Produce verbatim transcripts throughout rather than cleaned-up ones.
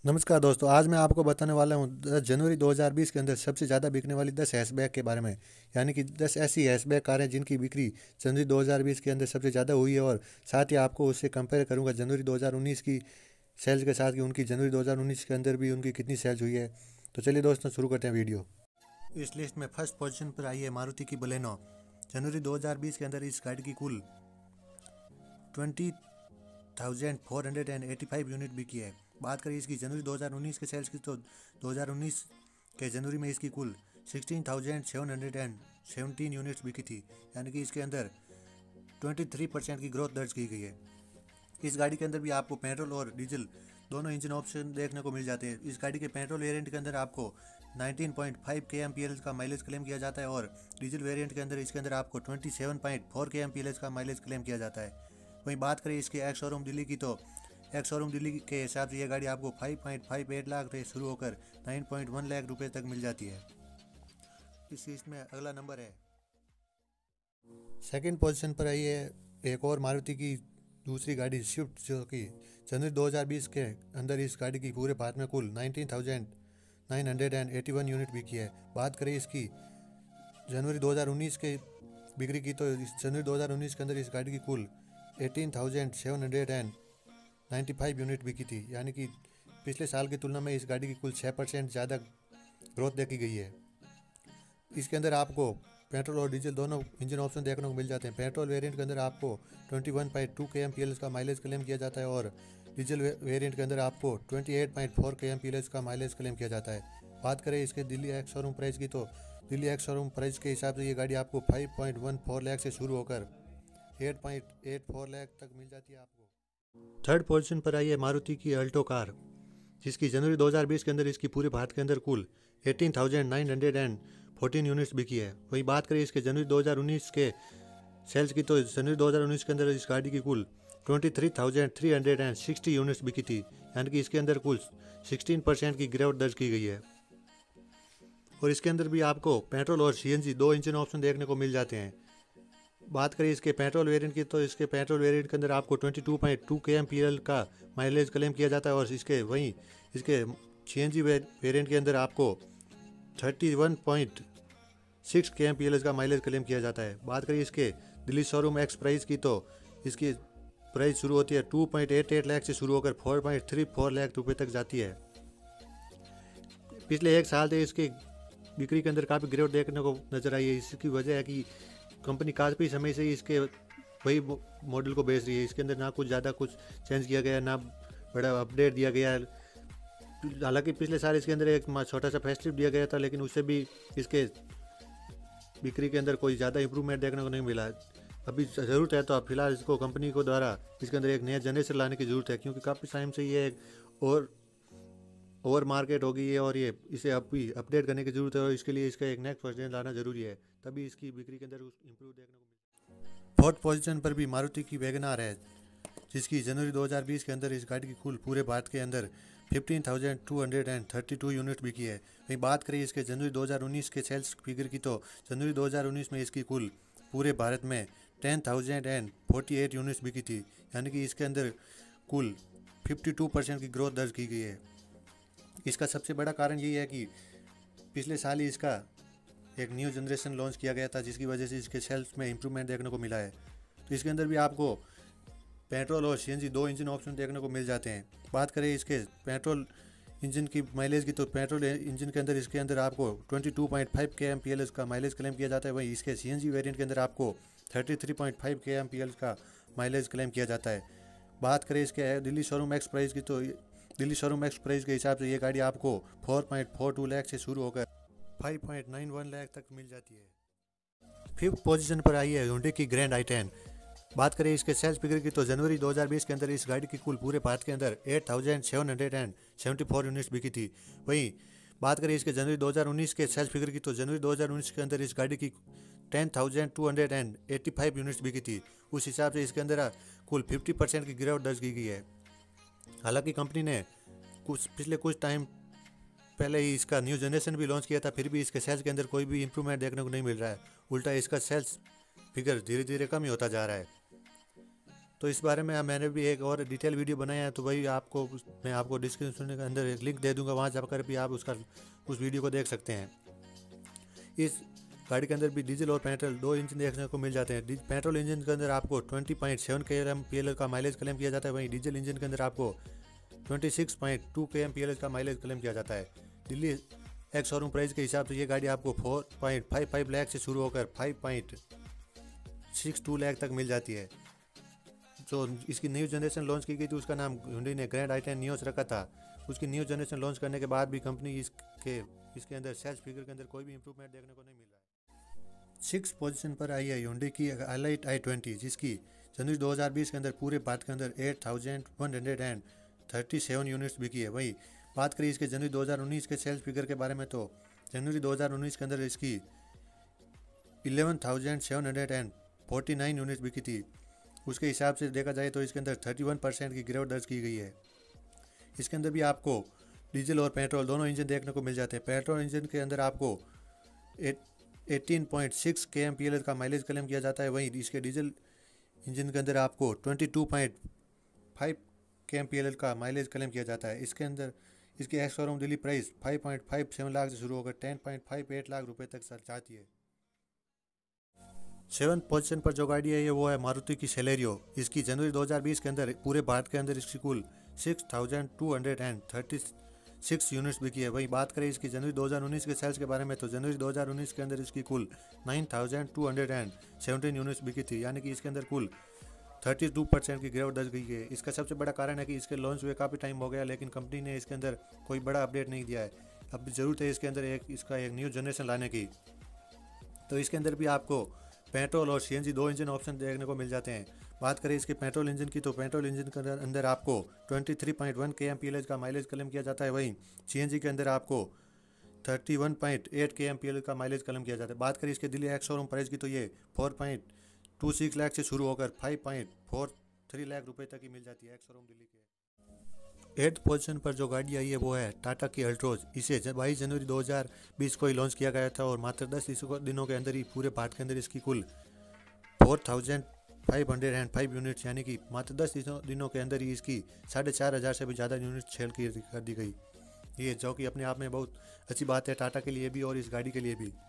नमस्कार दोस्तों, आज मैं आपको बताने वाला हूँ दस जनवरी दो हज़ार बीस के अंदर सबसे ज़्यादा बिकने वाली दस हैशबैग के बारे में। यानी कि दस ऐसी हैशबैग कारें जिनकी बिक्री जनवरी दो हज़ार बीस के अंदर सबसे ज़्यादा हुई है, और साथ ही आपको उससे कंपेयर करूँगा जनवरी दो हज़ार उन्नीस की सेल्स के साथ कि उनकी जनवरी दो हज़ार उन्नीस के अंदर भी उनकी कितनी सेल्स हुई है। तो चलिए दोस्तों, शुरू करते हैं वीडियो। इस लिस्ट में फर्स्ट पोजीशन पर आई है मारुति की बलेनो। जनवरी दो हज़ार बीस के अंदर इस गाड़ी की कुल twenty thousand four hundred and eighty five unit बिकी है। बात करें इसकी जनवरी दो हज़ार उन्नीस के सेल्स की, तो दो हज़ार उन्नीस के जनवरी में इसकी कुल sixteen thousand seven hundred and seventeen units बिकी थी। यानी कि इसके अंदर तेईस परसेंट की ग्रोथ दर्ज की गई है। इस गाड़ी के अंदर भी आपको पेट्रोल और डीजल दोनों इंजन ऑप्शन देखने को मिल जाते हैं। इस गाड़ी के पेट्रोल वेरिएंट के अंदर आपको nineteen point five K M P L का माइलेज क्लेम किया जाता है, और डीजल वेरिएंट के अंदर इसके अंदर आपको twenty seven point four K M P L का माइलेज क्लेम किया जाता है। वहीं बात करें इसके एक्स शोरूम दिल्ली की, तो एक्स शोरूम दिल्ली के हिसाब से यह गाड़ी आपको five point five eight lakh से शुरू होकर नाइन पॉइंट वन लाख रुपए तक मिल जाती है। इस लिस्ट में अगला नंबर है, सेकंड पोजीशन पर आई है एक और मारुति की दूसरी गाड़ी स्विफ्ट, जो कि जनवरी दो हज़ार बीस के अंदर इस गाड़ी की पूरे भारत में कुल nineteen thousand nine hundred and eighty one unit बिकी है। बात करें इसकी जनवरी दो हज़ार उन्नीस के बिक्री की, तो इस जनवरी दो हज़ार उन्नीस के अंदर इस गाड़ी की कुल eighteen thousand seven hundred and ninety five unit बिकी थी। यानी कि पिछले साल की तुलना में इस गाड़ी की कुल छः परसेंट ज़्यादा ग्रोथ देखी गई है। इसके अंदर आपको पेट्रोल और डीजल दोनों इंजन ऑप्शन देखने को मिल जाते हैं। पेट्रोल वेरिएंट के अंदर आपको twenty one point two K M P L का माइलेज क्लेम किया जाता है, और डीजल वेरिएंट के अंदर आपको twenty eight point four K M P L का माइलेज क्लेम किया जाता है। बात करें इसके दिल्ली एक्स शोरूम प्राइस की, तो दिल्ली एक्स शोरूम प्राइस के हिसाब से ये गाड़ी आपको five point one four lakh से शुरू होकर eight point eight four lakh तक मिल जाती है आपको। थर्ड पोजीशन पर आई है मारुति की अल्टो कार, जिसकी जनवरी दो हज़ार बीस के अंदर इसकी पूरे भारत के अंदर कुल eighteen thousand nine hundred and fourteen units बिकी है। वही बात करें इसके जनवरी दो हज़ार उन्नीस के सेल्स की, तो जनवरी दो हज़ार उन्नीस के अंदर इस गाड़ी की कुल twenty three thousand three hundred and sixty units बिकी थी। यानी कि इसके अंदर कुल सिक्सटीन परसेंट की गिरावट दर्ज की गई है। और इसके अंदर भी आपको पेट्रोल और सी एन जी दो इंजन ऑप्शन देखने को मिल जाते हैं। बात करें इसके पेट्रोल वेरिएंट की, तो इसके पेट्रोल वेरिएंट के अंदर आपको twenty two point two K M P L का माइलेज क्लेम किया जाता है, और इसके वहीं इसके सी एन जी वेरिएंट के अंदर आपको thirty one point six K M P L का माइलेज क्लेम किया जाता है। बात करें इसके दिल्ली शोरूम एक्स प्राइस की, तो इसकी प्राइस शुरू होती है two point eight eight lakh से शुरू होकर four point three four lakh रुपये तक जाती है। पिछले एक साल से इसकी बिक्री के अंदर काफ़ी गिरावट देखने को नजर आई है। इसकी वजह है कि कंपनी काफ़ी समय से ही इसके वही मॉडल को बेच रही है। इसके अंदर ना कुछ ज़्यादा कुछ चेंज किया गया, ना बड़ा अपडेट दिया गया। हालांकि पिछले साल इसके अंदर एक छोटा सा फेस्टिव दिया गया था, लेकिन उससे भी इसके बिक्री के अंदर कोई ज़्यादा इंप्रूवमेंट देखने को नहीं मिला। अभी ज़रूरत है तो फिलहाल इसको कंपनी को द्वारा इसके अंदर एक नया जनरेशन लाने की ज़रूरत है, क्योंकि काफ़ी टाइम से ये एक और ओवर मार्केट हो गई है, और ये इसे अभी अपडेट करने की जरूरत है, और इसके लिए इसका एक नेक्स्ट वर्जन लाना जरूरी है, तभी इसकी बिक्री के अंदर इंप्रूव देखने को मिलेगा। फोर्थ पोजीशन पर भी मारुति की वैगनार है, जिसकी जनवरी दो हज़ार बीस के अंदर इस गाड़ी की कुल पूरे भारत के अंदर fifteen thousand two hundred and thirty two unit बिकी है। वहीं बात करें इसके जनवरी दो हज़ार उन्नीस के सेल्स फिगर की, तो जनवरी दो हज़ार उन्नीस में इसकी कुल पूरे भारत में ten thousand and forty eight units बिकी थी। यानी कि इसके अंदर कुल फिफ्टी टू परसेंट की ग्रोथ दर्ज की गई है। इसका सबसे बड़ा कारण यही है कि पिछले साल ही इसका एक न्यू जनरेशन लॉन्च किया गया था, जिसकी वजह से इसके सेल्स में इंप्रूवमेंट देखने को मिला है। तो इसके अंदर भी आपको पेट्रोल और सी एन जी दो इंजन ऑप्शन देखने को मिल जाते हैं। बात करें इसके पेट्रोल इंजन की माइलेज की, तो पेट्रोल इंजन के अंदर इसके अंदर आपको twenty two point five K M P L का माइलेज क्लेम किया जाता है। वहीं इसके सी एन जी वेरियंट के अंदर आपको thirty three point five K M P L का माइलेज क्लेम किया जाता है। बात करें इसके दिल्ली शोरूम एक्स प्राइस की, तो दिल्ली शोरूम एक्स प्राइस के हिसाब से ये गाड़ी आपको four point four two lakh से शुरू होकर five point nine one lakh तक मिल जाती है। फिफ्थ पोजीशन पर आई है हुंडई की ग्रैंड आई टेन। बात करें इसके सेल्स फिगर की, तो जनवरी दो हज़ार बीस के अंदर इस गाड़ी की कुल पूरे भारत के अंदर eight thousand seven hundred and seventy four units बिकी थी। वहीं बात करें इसके जनवरी दो हज़ार उन्नीस के सेल्स फिगर की, तो जनवरी दो हज़ार उन्नीस के अंदर इस गाड़ी की ten thousand two hundred and eighty five units बिकी थी। उस हिसाब से इसके अंदर कुल फिफ्टी परसेंट की गिरावट दर्ज की गई है। हालांकि कंपनी ने कुछ पिछले कुछ टाइम पहले ही इसका न्यू जनरेशन भी लॉन्च किया था, फिर भी इसके सेल्स के अंदर कोई भी इंप्रूवमेंट देखने को नहीं मिल रहा है। उल्टा इसका सेल्स फिगर धीरे धीरे कम ही होता जा रहा है। तो इस बारे में मैंने भी एक और डिटेल वीडियो बनाया है, तो वही आपको मैं आपको डिस्क्रिप्शन के अंदर एक लिंक दे दूंगा, वहाँ जाकर भी आप उसका उस वीडियो को देख सकते हैं। इस गाड़ी के अंदर भी डीजल और पेट्रोल दो इंजन देखने को मिल जाते हैं। पेट्रोल इंजन के अंदर आपको twenty point seven K M P L का माइलेज क्लेम किया जाता है, वहीं डीजल इंजन के अंदर आपको twenty six point two K M P L का माइलेज क्लेम किया जाता है। दिल्ली एक्स शोरूम प्राइस के हिसाब से ये गाड़ी आपको four point five five lakh से शुरू होकर five point six two lakh तक मिल जाती है। जो इसकी न्यू जनरेशन लॉन्च की गई थी उसका नाम हुंडई ने ग्रैंड आई टेन नियोस रखा था। उसकी न्यू जनरेशन लॉन्च करने के बाद भी कंपनी इसके इसके अंदर सेल्स फिगर के अंदर कोई भी इंप्रूवमेंट देखने को नहीं मिल रहा है। सिक्स पोजीशन पर आई है हुंडई की हाईलाइट आई ट्वेंटी, जिसकी जनवरी दो हज़ार बीस के अंदर पूरे भारत के अंदर eight thousand one hundred and thirty seven units बिकी है। वही बात करें इसके जनवरी दो हज़ार उन्नीस के सेल्स फिगर के बारे में, तो जनवरी दो हज़ार उन्नीस के अंदर इसकी eleven thousand seven hundred and forty nine units बिकी थी। उसके हिसाब से देखा जाए तो इसके अंदर थर्टी वन परसेंट की गिरावट दर्ज की गई है। इसके अंदर भी आपको डीजल और पेट्रोल दोनों इंजन देखने को मिल जाते हैं। पेट्रोल इंजन के अंदर आपको eighteen point six K M P L का माइलेज क्लेम किया जाता है, वहीं इसके डीजल इंजन के अंदर आपको twenty two point five K M P L का माइलेज क्लेम किया जाता है। इसके अंदर इसकी ex showroom Delhi price five point five seven lakh से शुरू होकर ten point five eight lakh रुपए तक जाती है। सेवन पोजीशन पर जो गाड़ी है ये वो है मारुति की सेलेरियो। इसकी जनवरी दो हज़ार बीस के अंदर पूरे भारत के अंदर इसकी कुल six thousand two hundred and thirty six units बिकी है। वहीं बात करें इसकी जनवरी दो हज़ार उन्नीस के सेल्स के बारे में, तो जनवरी दो हज़ार उन्नीस के अंदर इसकी कुल nine thousand two hundred and seventeen units बिकी थी, यानी कि इसके अंदर कुल थर्टी टू परसेंट की गिरावट दर्ज गई है। इसका सबसे बड़ा कारण है कि इसके लॉन्च हुए काफ़ी टाइम हो गया, लेकिन कंपनी ने इसके अंदर कोई बड़ा अपडेट नहीं दिया है। अब ज़रूरत है इसके अंदर एक इसका एक न्यू जनरेशन लाने की। तो इसके अंदर भी आपको पेट्रोल और सी एन जी दो इंजन ऑप्शन देखने को मिल जाते हैं। बात करें इसके पेट्रोल इंजन की, तो पेट्रोल इंजन के अंदर आपको twenty three point one K M P L का माइलेज क्लेम किया जाता है, वहीं सी एन जी के अंदर आपको thirty one point eight K M P L का माइलेज क्लेम किया जाता है। बात करें इसके दिल्ली एक्स शोरूम प्राइस की, तो ये four point two six lakh से शुरू होकर five point four three lakh रुपए तक की मिल जाती है एक्स शोरूम दिल्ली के। एट पोजीशन पर जो गाड़ी आई है वो है टाटा की अल्ट्रोज। इसे बाईस जनवरी दो हज़ार बीस को ही लॉन्च किया गया था और मात्र दस दिनों के अंदर ही पूरे भारत के अंदर इसकी कुल four thousand five hundred and five units, यानी कि मात्र दस दिनों के अंदर ही इसकी साढ़े चार हज़ार से भी ज़्यादा यूनिट सेल की कर दी गई। ये जो कि अपने आप में बहुत अच्छी बात है टाटा के लिए भी और इस गाड़ी के लिए भी।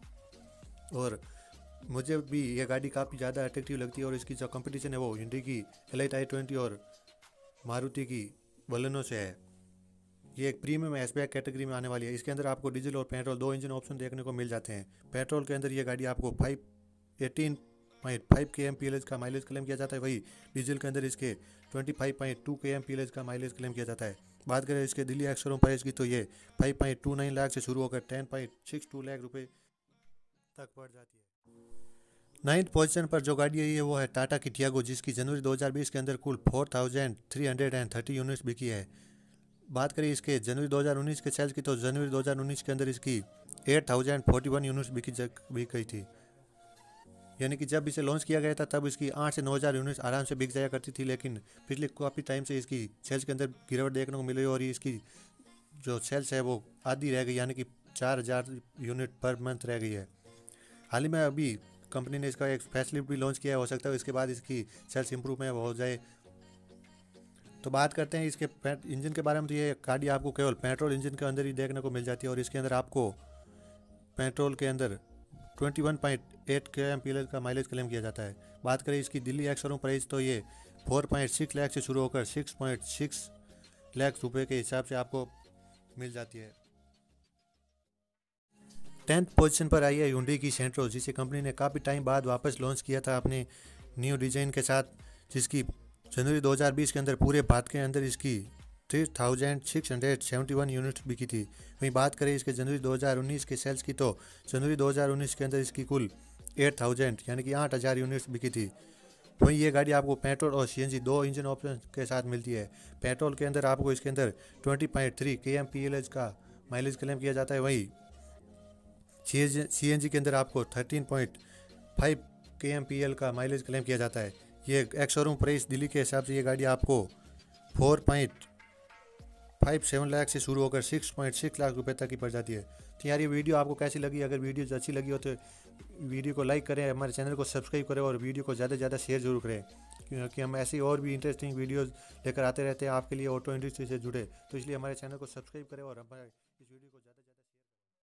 और मुझे भी ये गाड़ी काफ़ी ज़्यादा अट्रैक्टिव लगती है और इसकी जो कंपटीशन है वो हुंडई की हाईलाइट आई ट्वेंटी और मारुति की बलेनो से है। ये एक प्रीमियम हैचबैक कैटेगरी में आने वाली है। इसके अंदर आपको डीजल और पेट्रोल दो इंजन ऑप्शन देखने को मिल जाते हैं। पेट्रोल के अंदर ये गाड़ी आपको five eighteen point five K M P L का माइलेज क्लेम किया जाता है, वही डीजल के अंदर इसके twenty five point two K M P L का माइलेज क्लेम किया जाता है। बात करें इसके दिल्ली एक्स शोरूम प्राइस की, तो ये five point two nine lakh से शुरू होकर ten point six two lakh रुपए तक बढ़ जाती है। नाइन्थ पोजीशन पर जो गाड़ी है वो है टाटा की टियागो, जिसकी जनवरी दो हज़ार बीस के अंदर कुल four thousand three hundred and thirty units बिकी है। बात करें इसके जनवरी दो हज़ार उन्नीस के सेल्स की, तो जनवरी दो हज़ार उन्नीस के अंदर इसकी eight thousand forty one units बिकी बिक गई थी, यानी कि जब इसे लॉन्च किया गया था तब इसकी आठ से नौ हज़ार यूनिट्स आराम से बिक जाया करती थी, लेकिन पिछले काफ़ी टाइम से इसकी सेल्स के अंदर गिरावट देखने को मिली और इसकी जो सेल्स है वो आधी रह गई, यानी कि चार हज़ार यूनिट पर मंथ रह गई है। हाल ही में अभी कंपनी ने इसका एक फैसिलिटी भी लॉन्च किया है, हो सकता है इसके बाद इसकी सेल्स इंप्रूवमेंट हो जाए। तो बात करते हैं इसके इंजन के बारे में, तो ये गाड़ी आपको केवल पेट्रोल इंजन के अंदर ही देखने को मिल जाती है और इसके अंदर आपको पेट्रोल के अंदर twenty one point eight K M P L का माइलेज क्लेम किया जाता है। बात करें इसकी दिल्ली एक्स शोरूम प्राइस, तो ये फोर पॉइंट सिक्स लाख से शुरू होकर सिक्स पॉइंट सिक्स लाख रुपए के हिसाब से आपको मिल जाती है। टेंथ पोजीशन पर आई है हुंडई की सेंट्रो, जिसे कंपनी ने काफ़ी टाइम बाद वापस लॉन्च किया था अपने न्यू डिज़ाइन के साथ, जिसकी जनवरी दो हज़ार बीस के अंदर पूरे भारत के अंदर इसकी three thousand six hundred seventy one units बिकी थी। वहीं बात करें इसके जनवरी दो हज़ार उन्नीस के सेल्स की, तो जनवरी दो हज़ार उन्नीस के अंदर इसकी कुल एट थाउजेंड यानी कि आठ हज़ार यूनिट्स बिकी थी। वहीं ये गाड़ी आपको पेट्रोल और सी एन जी दो इंजन ऑप्शन के साथ मिलती है। पेट्रोल के अंदर आपको इसके अंदर twenty point three K M P L का माइलेज क्लेम किया जाता है, वहीं सी एन जी के अंदर आपको thirteen point five K M P L का माइलेज क्लेम किया जाता है। ये एक्स शोरूम प्राइस दिल्ली के हिसाब से ये गाड़ी आपको four point five seven lakh से शुरू होकर सिक्स पॉइंट सिक्स लाख रुपए तक की पड़ जाती है। तो यार ये वीडियो आपको कैसी लगी? अगर वीडियो अच्छी लगी हो तो वीडियो को लाइक करें, हमारे चैनल को सब्सक्राइब करें और वीडियो को ज़्यादा से ज़्यादा शेयर जरूर करें। क्योंकि हम ऐसी और भी इंटरेस्टिंग वीडियोस लेकर आते रहते हैं आपके लिए ऑटो इंडस्ट्री से जुड़े। तो इसलिए हमारे चैनल को सब्सक्राइब करें और हमारे इस वीडियो को ज़्यादा से ज़्यादा शेयर करें।